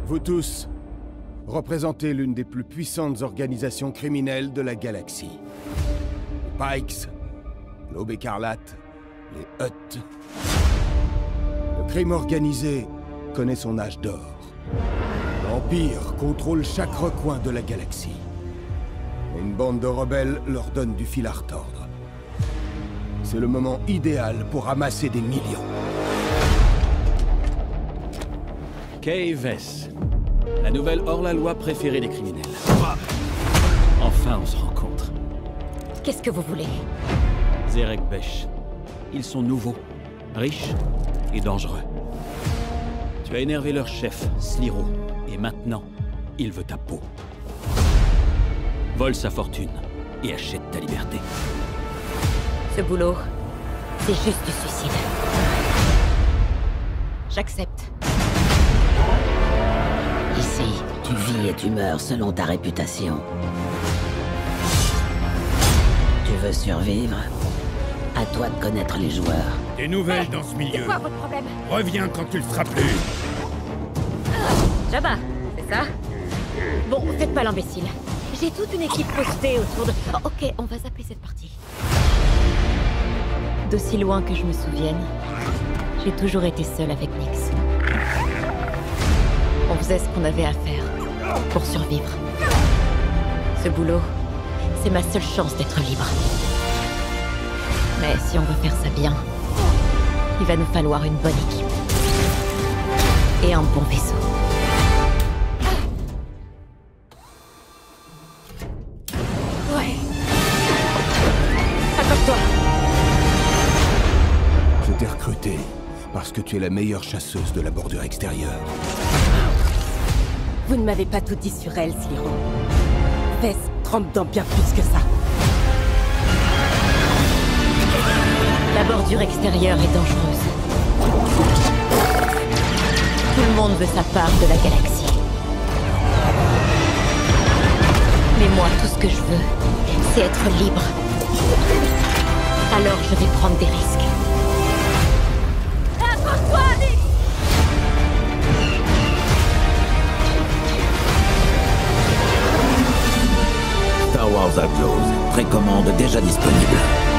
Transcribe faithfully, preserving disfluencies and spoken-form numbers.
Vous tous représentez l'une des plus puissantes organisations criminelles de la galaxie. Les Pikes, l'Aube écarlate, les Hutt. Le crime organisé connaît son âge d'or. L'Empire contrôle chaque recoin de la galaxie. Et une bande de rebelles leur donne du fil à retordre. C'est le moment idéal pour ramasser des millions. Kay Vess, la nouvelle hors-la-loi préférée des criminels. Enfin, on se rencontre. Qu'est-ce que vous voulez? Zerek Besh. Ils sont nouveaux, riches et dangereux. Tu as énervé leur chef, Sliro, et maintenant, il veut ta peau. Vole sa fortune et achète ta liberté. Ce boulot, c'est juste du suicide. J'accepte. Ici, tu vis et tu meurs selon ta réputation. Tu veux survivre? À toi de connaître les joueurs. Des nouvelles dans ce milieu. C'est quoi votre problème? Reviens quand tu le feras plus. Jabba, c'est ça? Bon, faites pas l'imbécile. J'ai toute une équipe postée autour de... Oh, ok, on va zapper cette partie. D'aussi loin que je me souvienne, j'ai toujours été seule avec Nix. On faisait ce qu'on avait à faire pour survivre. Ce boulot, c'est ma seule chance d'être libre. Mais si on veut faire ça bien, il va nous falloir une bonne équipe. Et un bon vaisseau. Ouais. Accorde-toi. Je t'ai recruté parce que tu es la meilleure chasseuse de la bordure extérieure. Vous ne m'avez pas tout dit sur elle, Sliro. Vess trempe dans bien plus que ça. La bordure extérieure est dangereuse. Tout le monde veut sa part de la galaxie. Mais moi, tout ce que je veux, c'est être libre. Alors je vais prendre des risques. Accroche-toi, Nick! Star Wars Outlaws, précommande déjà disponible.